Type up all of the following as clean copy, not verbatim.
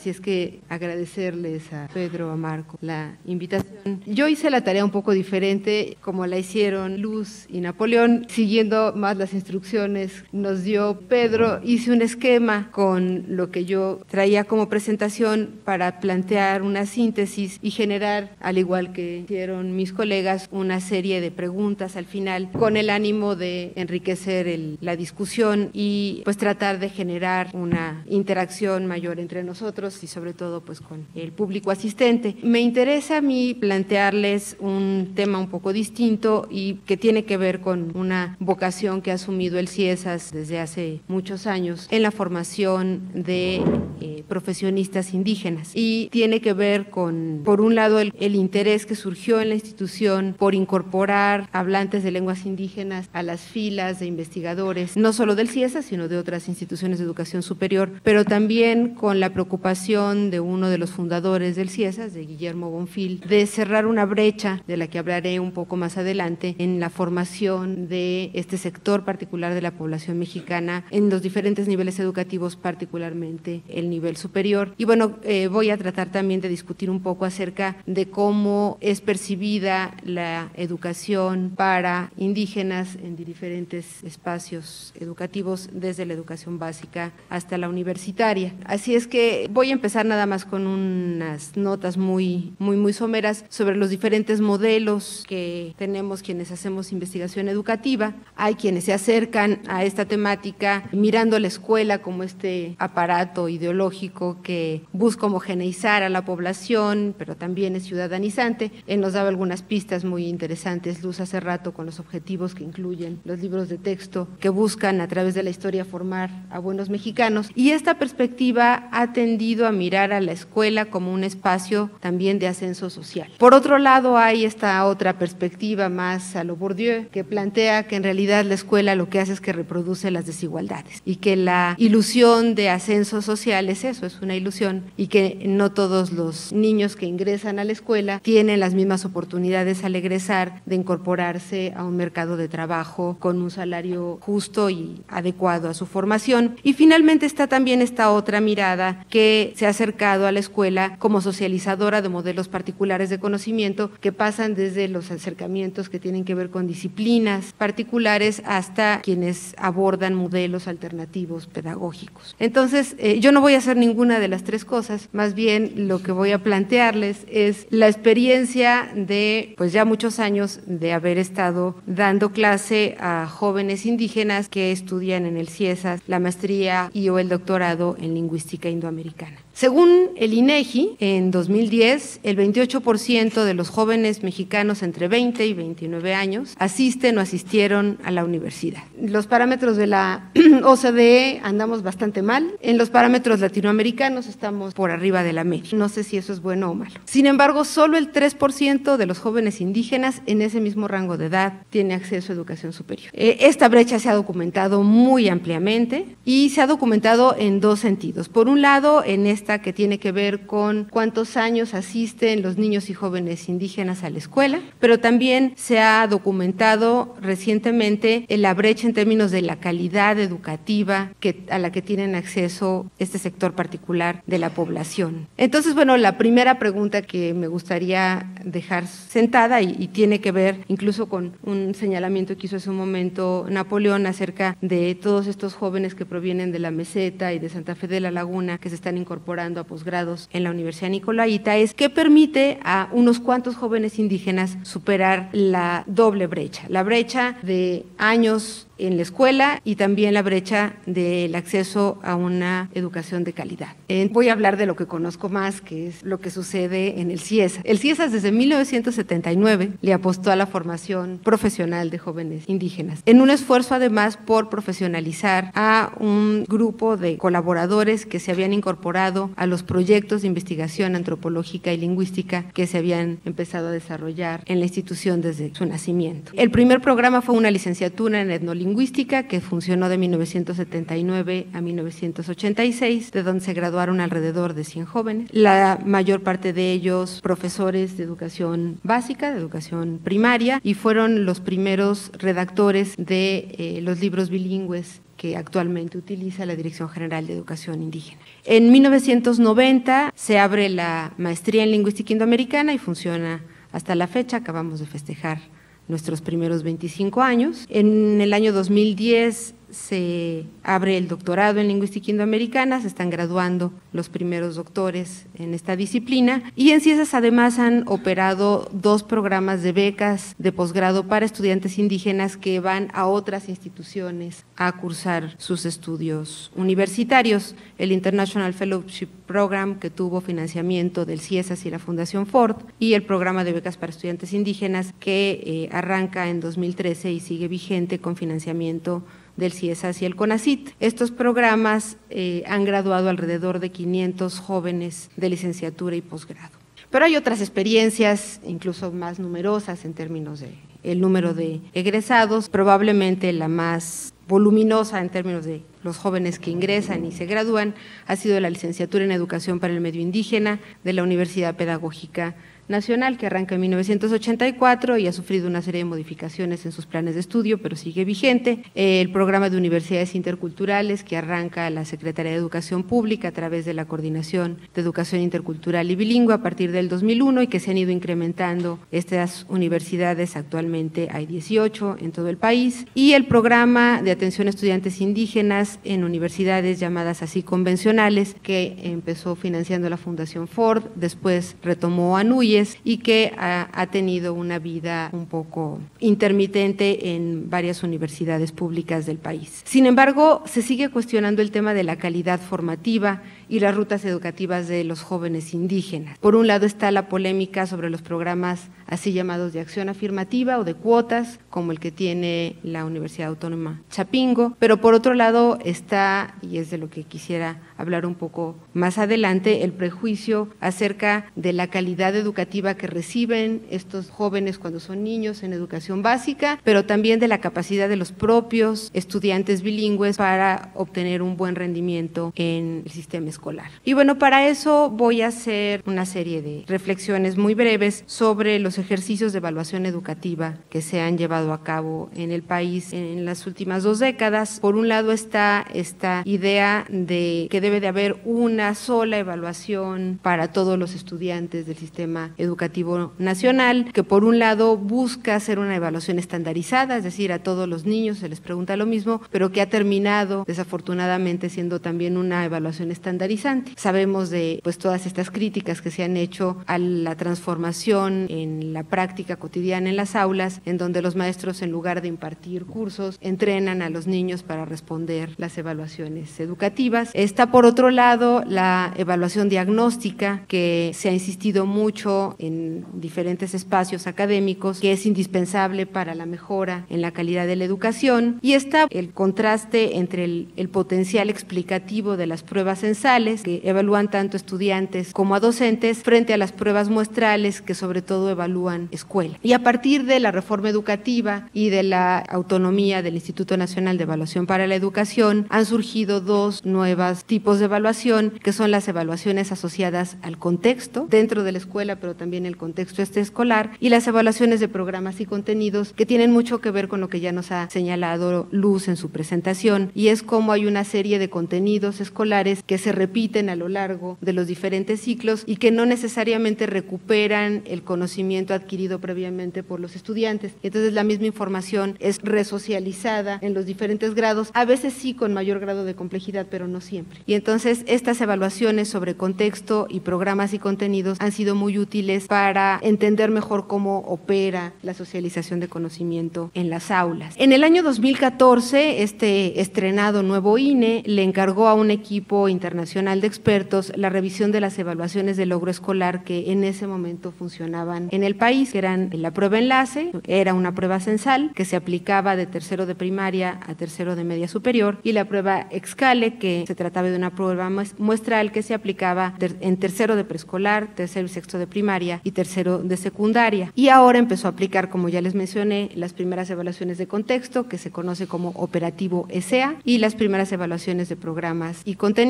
así es que agradecerles a Pedro, a Marco, la invitación. Yo hice la tarea un poco diferente, como la hicieron Luz y Napoleón, siguiendo más las instrucciones nos dio Pedro. Hice un esquema con lo que yo traía como presentación para plantear una síntesis y generar, al igual que hicieron mis colegas, una serie de preguntas al final con el ánimo de enriquecer la discusión y pues tratar de generar una interacción mayor entre nosotros y sobre todo pues con el público asistente. Me interesa a mí plantearles un tema un poco distinto y que tiene que ver con una vocación que ha asumido el CIESAS desde hace muchos años en la formación de profesionistas indígenas, y tiene que ver con, por un lado, el interés que surgió en la institución por incorporar hablantes de lenguas indígenas a las filas de investigadores, no solo del CIESAS, sino de otras instituciones de educación superior, pero también con la preocupación de uno de los fundadores del CIESAS, de Guillermo Bonfil, de cerrar una brecha de la que hablaré un poco más adelante en la formación de este sector particular de la población mexicana en los diferentes niveles educativos, particularmente el nivel superior. Y bueno, voy a tratar también de discutir un poco acerca de cómo es percibida la educación para indígenas en diferentes espacios educativos, desde la educación básica hasta la universitaria. Así es que voy a empezar nada más con unas notas muy someras sobre los diferentes modelos que tenemos quienes hacemos investigación educativa. Hay quienes se acercan a esta temática mirando a la escuela como este aparato ideológico que busca homogeneizar a la población, pero también es ciudadanizante. Él nos daba algunas pistas muy interesantes, Luz, hace rato, con los objetivos que incluyen los libros de texto que buscan a través de la historia formar a buenos mexicanos. Y esta perspectiva ha tendido a mirar a la escuela como un espacio también de ascenso social. Por otro lado, hay esta otra perspectiva más a lo Bourdieu, que plantea que en realidad la escuela lo que hace es que reproduce las desigualdades y que la ilusión de ascenso social es eso, es una ilusión, y que no todos los niños que ingresan a la escuela tienen las mismas oportunidades al egresar de incorporarse a un mercado de trabajo con un salario justo y adecuado a su formación. Y finalmente está también esta otra mirada que se ha acercado a la escuela como socializadora de modelos particulares de conocimiento que pasan desde los acercamientos que tienen que ver con disciplinas particulares hasta quienes abordan modelos alternativos pedagógicos. Entonces, yo no voy a hacer ninguna de las tres cosas, más bien lo que voy a plantearles es la experiencia de, pues ya muchos años de haber estado dando clase a jóvenes indígenas que estudian en el CIESAS la maestría y o el doctorado en lingüística indoamericana. Según el INEGI, en 2010, el 28% de los jóvenes mexicanos entre 20 y 29 años asisten o asistieron a la universidad. Los parámetros de la OCDE andamos bastante mal. En los parámetros latinoamericanos estamos por arriba de la media. No sé si eso es bueno o malo. Sin embargo, solo el 3% de los jóvenes indígenas en ese mismo rango de edad tiene acceso a educación superior. Esta brecha se ha documentado muy ampliamente y se ha documentado en dos sentidos. Por un lado, en esta que tiene que ver con cuántos años asisten los niños y jóvenes indígenas a la escuela, pero también se ha documentado recientemente la brecha en términos de la calidad educativa a la que tienen acceso este sector particular de la población. Entonces, bueno, la primera pregunta que me gustaría dejar sentada y tiene que ver incluso con un señalamiento que hizo hace un momento Napoleón acerca de todos estos jóvenes que provienen de la Meseta y de Santa Fe de la Laguna que se están incorporando a posgrados en la Universidad Nicolaita, es que permite a unos cuantos jóvenes indígenas superar la doble brecha, la brecha de años en la escuela y también la brecha del acceso a una educación de calidad. Voy a hablar de lo que conozco más, que es lo que sucede en el CIESAS. El CIESAS desde 1979 le apostó a la formación profesional de jóvenes indígenas, en un esfuerzo además por profesionalizar a un grupo de colaboradores que se habían incorporado a los proyectos de investigación antropológica y lingüística que se habían empezado a desarrollar en la institución desde su nacimiento. El primer programa fue una licenciatura en etnolingüística que funcionó de 1979 a 1986, de donde se graduaron alrededor de 100 jóvenes, la mayor parte de ellos profesores de educación básica, de educación primaria, y fueron los primeros redactores de los libros bilingües que actualmente utiliza la Dirección General de Educación Indígena. En 1990 se abre la maestría en lingüística indoamericana y funciona hasta la fecha. Acabamos de festejar nuestros primeros 25 años. En el año 2010 se abre el doctorado en lingüística indoamericana, se están graduando los primeros doctores en esta disciplina, y en CIESAS además han operado 2 programas de becas de posgrado para estudiantes indígenas que van a otras instituciones a cursar sus estudios universitarios: el International Fellowship Program, que tuvo financiamiento del CIESAS y la Fundación Ford, y el programa de becas para estudiantes indígenas que arranca en 2013 y sigue vigente con financiamiento del CIESAS y el CONACYT. Estos programas han graduado alrededor de 500 jóvenes de licenciatura y posgrado. Pero hay otras experiencias, incluso más numerosas en términos de el número de egresados. Probablemente la más voluminosa en términos de los jóvenes que ingresan y se gradúan ha sido la licenciatura en Educación para el Medio Indígena de la Universidad Pedagógica Nacional, que arranca en 1984 y ha sufrido una serie de modificaciones en sus planes de estudio, pero sigue vigente. El programa de universidades interculturales, que arranca la Secretaría de Educación Pública a través de la Coordinación de Educación Intercultural y Bilingüe a partir del 2001, y que se han ido incrementando estas universidades. Actualmente hay 18 en todo el país. Y el programa de atención a estudiantes indígenas en universidades llamadas así convencionales, que empezó financiando la Fundación Ford, después retomó ANUYES, y que ha tenido una vida un poco intermitente en varias universidades públicas del país. Sin embargo, se sigue cuestionando el tema de la calidad formativa y las rutas educativas de los jóvenes indígenas. Por un lado está la polémica sobre los programas así llamados de acción afirmativa o de cuotas, como el que tiene la Universidad Autónoma Chapingo, pero por otro lado está, y es de lo que quisiera hablar un poco más adelante, el prejuicio acerca de la calidad educativa que reciben estos jóvenes cuando son niños en educación básica, pero también de la capacidad de los propios estudiantes bilingües para obtener un buen rendimiento en el sistema escolar. Y bueno, para eso voy a hacer una serie de reflexiones muy breves sobre los ejercicios de evaluación educativa que se han llevado a cabo en el país en las últimas 2 décadas. Por un lado está esta idea de que debe de haber una sola evaluación para todos los estudiantes del sistema educativo nacional, que por un lado busca hacer una evaluación estandarizada, es decir, a todos los niños se les pregunta lo mismo, pero que ha terminado desafortunadamente siendo también una evaluación estandarizante. Sabemos de todas estas críticas que se han hecho a la transformación en la práctica cotidiana en las aulas, en donde los maestros, en lugar de impartir cursos, entrenan a los niños para responder las evaluaciones educativas. Está por otro lado la evaluación diagnóstica, que se ha insistido mucho en diferentes espacios académicos, que es indispensable para la mejora en la calidad de la educación. Y está el contraste entre el potencial explicativo de las pruebas censales, que evalúan tanto estudiantes como a docentes, frente a las pruebas muestrales, que sobre todo evalúan escuela. Y a partir de la reforma educativa y de la autonomía del Instituto Nacional de Evaluación para la Educación, han surgido 2 nuevos tipos de evaluación, que son las evaluaciones asociadas al contexto dentro de la escuela, pero también el contexto escolar, y las evaluaciones de programas y contenidos, que tienen mucho que ver con lo que ya nos ha señalado Luz en su presentación, y es cómo hay una serie de contenidos escolares que se repiten a lo largo de los diferentes ciclos y que no necesariamente recuperan el conocimiento adquirido previamente por los estudiantes. Entonces la misma información es resocializada en los diferentes grados, a veces sí con mayor grado de complejidad, pero no siempre. Y entonces estas evaluaciones sobre contexto y programas y contenidos han sido muy útiles para entender mejor cómo opera la socialización de conocimiento en las aulas. En el año 2014, este estrenado nuevo INE le encargó a un equipo internacional de expertos la revisión de las evaluaciones de logro escolar que en ese momento funcionaban en el país, que eran la prueba enlace, era una prueba censal que se aplicaba de tercero de primaria a tercero de media superior, y la prueba Excale, que se trataba de una prueba muestral que se aplicaba en tercero de preescolar, tercero y sexto de primaria y tercero de secundaria. Y ahora empezó a aplicar, como ya les mencioné, las primeras evaluaciones de contexto, que se conoce como operativo ESEA, y las primeras evaluaciones de programas y contenidos. A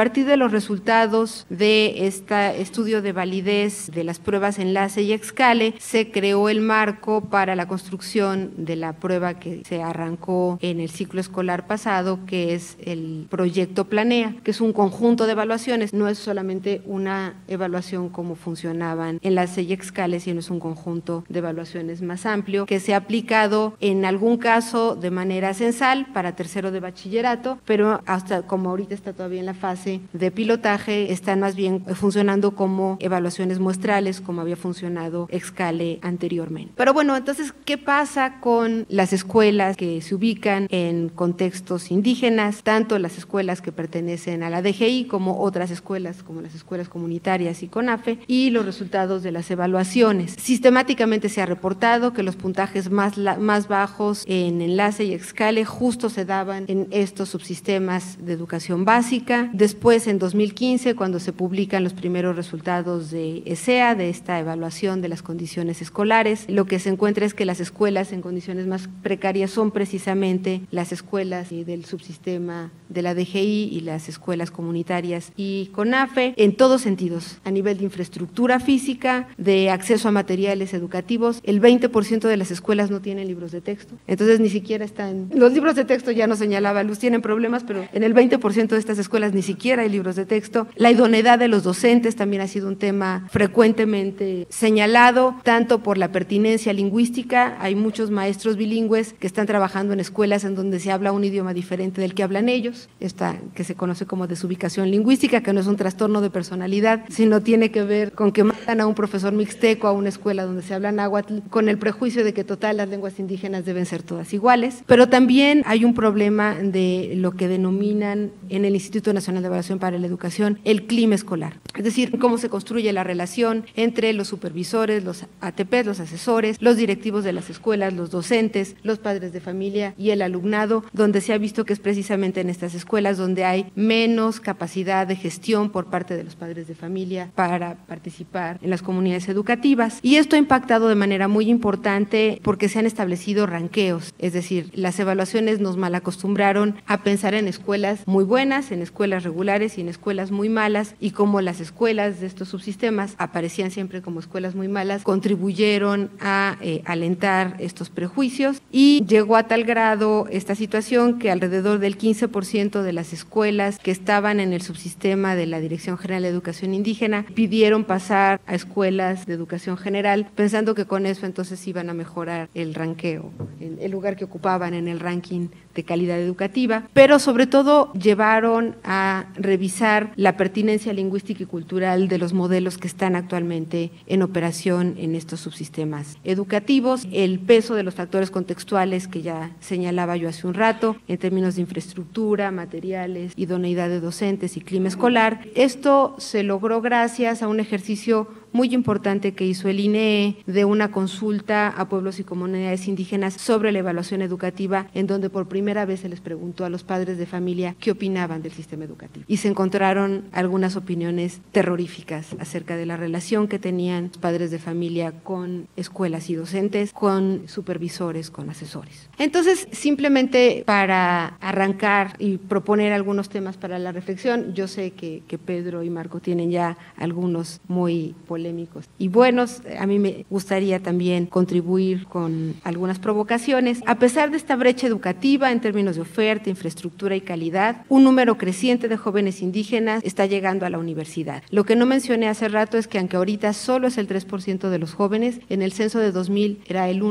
partir de los resultados de este estudio de validez de las pruebas Enlace y Excale, se creó el marco para la construcción de la prueba que se arrancó en el ciclo escolar pasado, que es el proyecto Planea, que es un conjunto de evaluaciones, no es solamente una evaluación como funcionaban Enlace y Excale, sino es un conjunto de evaluaciones más amplio que se ha aplicado en algún caso de manera censal para tercero de bachillerato, pero hasta como ahorita está todavía en la fase de pilotaje, están más bien funcionando como evaluaciones muestrales, como había funcionado Excale anteriormente. Pero bueno, entonces, ¿qué pasa con las escuelas que se ubican en contextos indígenas, tanto las escuelas que pertenecen a la DGI como otras escuelas, como las escuelas comunitarias y CONAFE, y los resultados de las evaluaciones? Sistemáticamente se ha reportado que los puntajes más bajos en Enlace y Excale justo se daban en estos subsistemas de educación básica. Después, en 2015, cuando se publican los primeros resultados de ESEA, de esta evaluación de las condiciones escolares, lo que se encuentra es que las escuelas en condiciones más precarias son precisamente las escuelas del subsistema de la DGI y las escuelas comunitarias y CONAFE, en todos sentidos, a nivel de infraestructura física, de acceso a materiales educativos. El 20% de las escuelas no tienen libros de texto, entonces ni siquiera están, los libros de texto ya nos señalaba Luz, tienen problemas, pero en el 20% de estas escuelas ni siquiera hay libros de texto. La idoneidad de los docentes también ha sido un tema frecuentemente señalado, tanto por la pertinencia lingüística. Hay muchos maestros bilingües que están trabajando en escuelas en donde se habla un idioma diferente del que hablan ellos, esta que se conoce como desubicación lingüística, que no es un trastorno de personalidad, sino tiene que ver con que mandan a un profesor mixteco a una escuela donde se habla náhuatl con el prejuicio de que total las lenguas indígenas deben ser todas iguales. Pero también hay un problema de lo que denominan en el Instituto Nacional de Evaluación para la Educación el clima escolar, es decir, cómo se construye la relación entre los supervisores, los ATPs, los asesores, los directivos de las escuelas, los docentes, los padres de familia y el alumnado, donde se ha visto que es precisamente en estas escuelas donde hay menos capacidad de gestión por parte de los padres de familia para participar en las comunidades educativas. Y esto ha impactado de manera muy importante porque se han establecido ranqueos, es decir, las evaluaciones nos malacostumbraron a pensar en escuelas muy buenas, en escuelas regulares y en escuelas muy malas, y como las escuelas de estos subsistemas aparecían siempre como escuelas muy malas, contribuyeron a alentar estos prejuicios, y llegó a tal grado esta situación que alrededor del 15% de las escuelas que estaban en el subsistema de la Dirección General de Educación Indígena pidieron pasar a escuelas de educación general, pensando que con eso entonces iban a mejorar el ranqueo, el lugar que ocupaban en el ranking de calidad educativa, pero sobre todo llevaron a revisar la pertinencia lingüística y cultural de los modelos que están actualmente en operación en estos subsistemas educativos, el peso de los factores contextuales que ya señalaba yo hace un rato, en términos de infraestructura, materiales, idoneidad de docentes y clima escolar. Esto se logró gracias a un ejercicio muy importante que hizo el INEE de una consulta a pueblos y comunidades indígenas sobre la evaluación educativa, en donde por primera vez se les preguntó a los padres de familia qué opinaban del sistema educativo. Y se encontraron algunas opiniones terroríficas acerca de la relación que tenían los padres de familia con escuelas y docentes, con supervisores, con asesores. Entonces, simplemente para arrancar y proponer algunos temas para la reflexión, yo sé que Pedro y Marco tienen ya algunos muy polémicos y buenos. A mí me gustaría también contribuir con algunas provocaciones. A pesar de esta brecha educativa en términos de oferta, infraestructura y calidad, un número creciente de jóvenes indígenas está llegando a la universidad. Lo que no mencioné hace rato es que aunque ahorita solo es el 3% de los jóvenes, en el censo de 2000 era el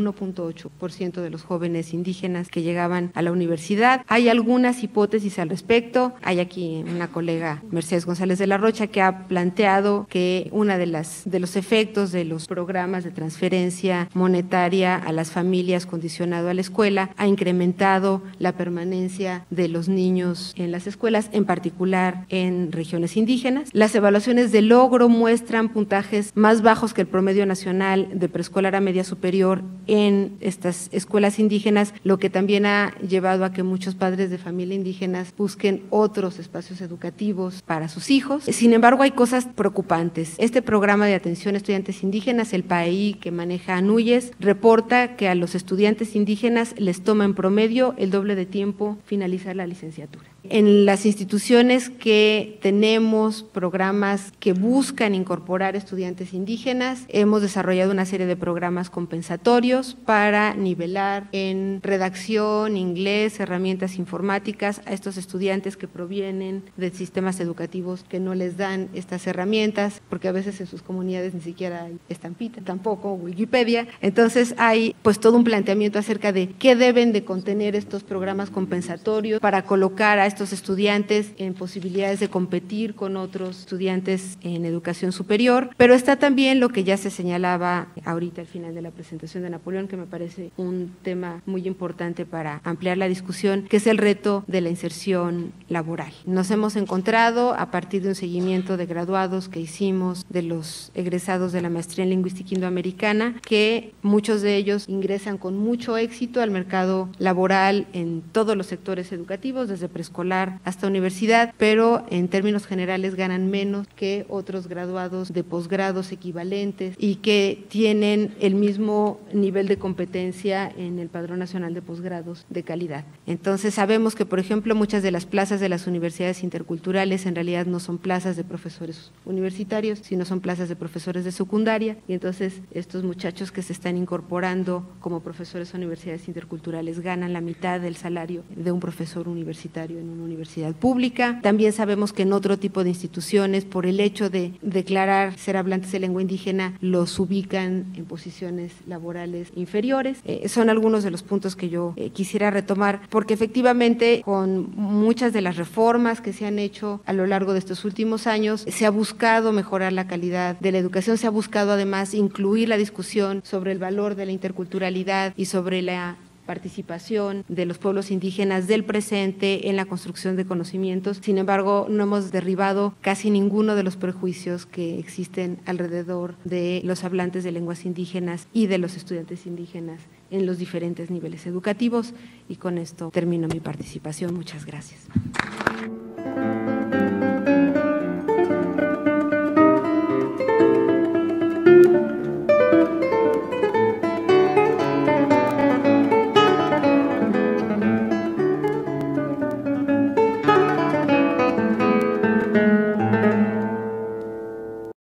1.8% de los jóvenes indígenas que llegaban a la universidad. Hay algunas hipótesis al respecto. Hay aquí una colega, Mercedes González de la Rocha, que ha planteado que una de los efectos de los programas de transferencia monetaria a las familias condicionado a la escuela ha incrementado la permanencia de los niños en las escuelas, en particular en regiones indígenas. Las evaluaciones de logro muestran puntajes más bajos que el promedio nacional de preescolar a media superior en estas escuelas indígenas, lo que también ha llevado a que muchos padres de familia indígenas busquen otros espacios educativos para sus hijos. Sin embargo, hay cosas preocupantes. Este programa de de Atención a Estudiantes Indígenas, el PAEI que maneja NUYES, reporta que a los estudiantes indígenas les toma en promedio el doble de tiempo finalizar la licenciatura. En las instituciones que tenemos programas que buscan incorporar estudiantes indígenas, hemos desarrollado una serie de programas compensatorios para nivelar en redacción, inglés, herramientas informáticas a estos estudiantes que provienen de sistemas educativos que no les dan estas herramientas, porque a veces en sus comunidades ni siquiera hay estampita, tampoco Wikipedia. Entonces hay pues todo un planteamiento acerca de qué deben de contener estos programas compensatorios para colocar a estos estudiantes en posibilidades de competir con otros estudiantes en educación superior, pero está también lo que ya se señalaba ahorita al final de la presentación de Napoleón, que me parece un tema muy importante para ampliar la discusión, que es el reto de la inserción laboral. Nos hemos encontrado a partir de un seguimiento de graduados que hicimos de los egresados de la maestría en lingüística indoamericana, que muchos de ellos ingresan con mucho éxito al mercado laboral en todos los sectores educativos, desde preescolar hasta universidad, pero en términos generales ganan menos que otros graduados de posgrados equivalentes y que tienen el mismo nivel de competencia en el Padrón Nacional de Posgrados de calidad. Entonces sabemos que, por ejemplo, muchas de las plazas de las universidades interculturales en realidad no son plazas de profesores universitarios, sino son plazas de profesores de secundaria, y entonces estos muchachos que se están incorporando como profesores a universidades interculturales ganan la mitad del salario de un profesor universitario en una universidad pública. También sabemos que en otro tipo de instituciones, por el hecho de declarar ser hablantes de lengua indígena, los ubican en posiciones laborales inferiores. Son algunos de los puntos que yo quisiera retomar, porque efectivamente con muchas de las reformas que se han hecho a lo largo de estos últimos años, se ha buscado mejorar la calidad de la educación, se ha buscado además incluir la discusión sobre el valor de la interculturalidad y sobre la participación de los pueblos indígenas del presente en la construcción de conocimientos. Sin embargo, no hemos derribado casi ninguno de los prejuicios que existen alrededor de los hablantes de lenguas indígenas y de los estudiantes indígenas en los diferentes niveles educativos. Y con esto termino mi participación. Muchas gracias.